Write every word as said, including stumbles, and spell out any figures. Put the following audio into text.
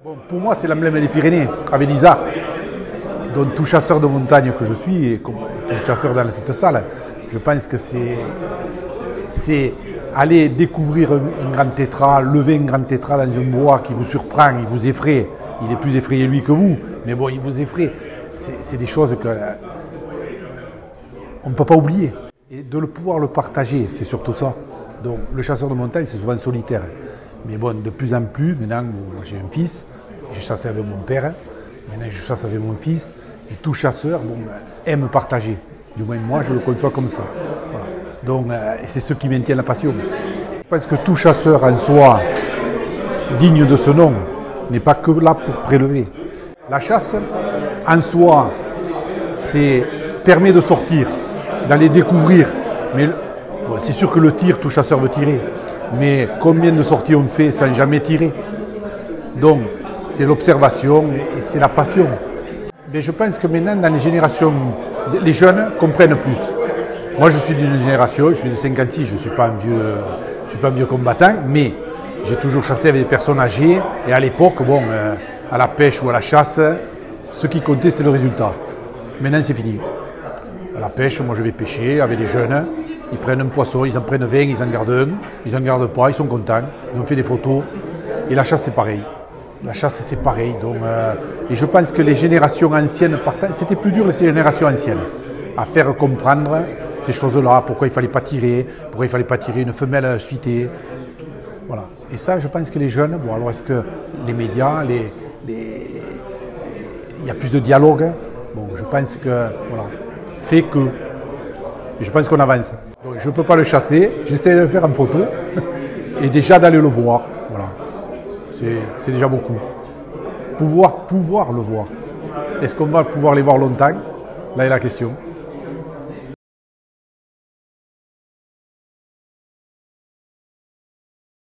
Bon, pour moi, c'est l'emblème des Pyrénées, avec l'Isard. Donc tout chasseur de montagne que je suis, et comme tout chasseur dans cette salle, je pense que c'est c'est aller découvrir un, un grand tétra, lever un grand tétra dans un bois qui vous surprend, il vous effraie. Il est plus effrayé lui que vous, mais bon, il vous effraie. C'est des choses que euh, on ne peut pas oublier. Et de le pouvoir le partager, c'est surtout ça. Donc le chasseur de montagne, c'est souvent solitaire. Mais bon, de plus en plus, maintenant, moi j'ai un fils, j'ai chassé avec mon père, maintenant je chasse avec mon fils, et tout chasseur bon, aime partager. Du moins moi, je le conçois comme ça. Voilà. Donc, euh, c'est ce qui maintient la passion. Je pense que tout chasseur en soi, digne de ce nom, n'est pas que là pour prélever. La chasse, en soi, permet de sortir, d'aller découvrir. Mais bon, c'est sûr que le tir, tout chasseur veut tirer. Mais combien de sorties on fait sans jamais tirer? Donc, c'est l'observation et c'est la passion. Mais je pense que maintenant, dans les générations, les jeunes comprennent plus. Moi, je suis d'une génération, je suis de cinquante-six, je ne suis pas un vieux, je suis pas un vieux combattant, mais j'ai toujours chassé avec des personnes âgées. Et à l'époque, bon, euh, à la pêche ou à la chasse, ce qui comptait, c'était le résultat. Maintenant, c'est fini. À la pêche, moi, je vais pêcher avec des jeunes. Ils prennent un poisson, ils en prennent vingt, ils en gardent un. Ils n'en gardent pas, ils sont contents. Ils ont fait des photos. Et la chasse, c'est pareil. La chasse, c'est pareil. Donc, euh, et je pense que les générations anciennes partant, c'était plus dur, les générations anciennes, à faire comprendre ces choses-là, pourquoi il ne fallait pas tirer, pourquoi il ne fallait pas tirer une femelle suitée. Voilà. Et ça, je pense que les jeunes, bon, alors est-ce que les médias, les, les, il y a plus de dialogue. Bon, je pense que, voilà, fait que, et je pense qu'on avance. Donc, je ne peux pas le chasser, j'essaie de le faire en photo, et déjà d'aller le voir. Voilà. C'est déjà beaucoup. Pouvoir, pouvoir le voir. Est-ce qu'on va pouvoir les voir longtemps? Là est la question.